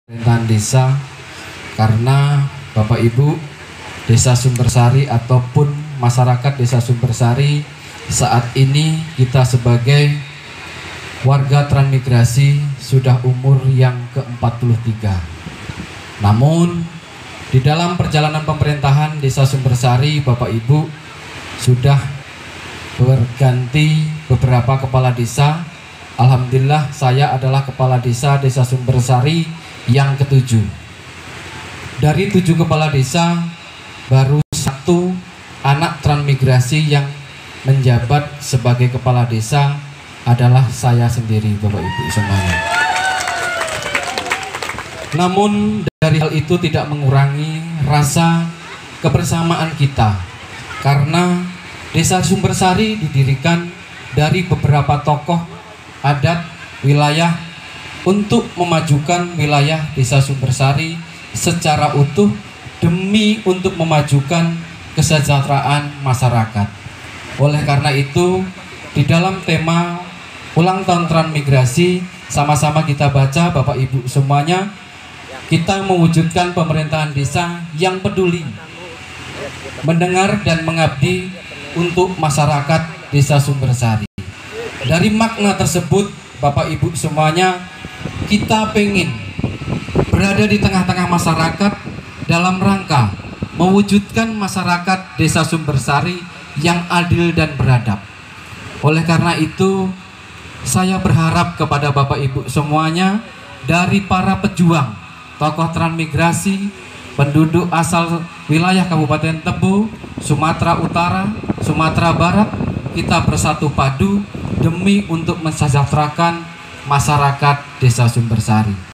Pemerintahan desa, karena Bapak Ibu Desa Sumbersari ataupun masyarakat Desa Sumbersari saat ini kita sebagai warga transmigrasi sudah umur yang ke-43. Namun di dalam perjalanan pemerintahan Desa Sumbersari, Bapak Ibu sudah berganti beberapa kepala desa. Alhamdulillah saya adalah kepala desa Desa Sumbersari yang ke-7. Dari 7 kepala desa, baru 1 anak transmigrasi yang menjabat sebagai kepala desa adalah saya sendiri, Bapak Ibu semuanya. Namun dari hal itu tidak mengurangi rasa kebersamaan kita, karena Desa Sumbersari didirikan dari beberapa tokoh adat wilayah untuk memajukan wilayah Desa Sumbersari secara utuh demi untuk memajukan kesejahteraan masyarakat. Oleh karena itu, di dalam tema ulang tahun transmigrasi, sama-sama kita baca Bapak Ibu semuanya, kita mewujudkan pemerintahan desa yang peduli, mendengar dan mengabdi untuk masyarakat Desa Sumbersari. Dari makna tersebut, Bapak Ibu semuanya, kita pengen berada di tengah-tengah masyarakat dalam rangka mewujudkan masyarakat Desa Sumbersari yang adil dan beradab. Oleh karena itu, saya berharap kepada Bapak Ibu semuanya, dari para pejuang, tokoh transmigrasi, penduduk asal wilayah Kabupaten Tebo, Sumatera Utara, Sumatera Barat, kita bersatu padu demi untuk mensejahterakan masyarakat Desa Sumbersari.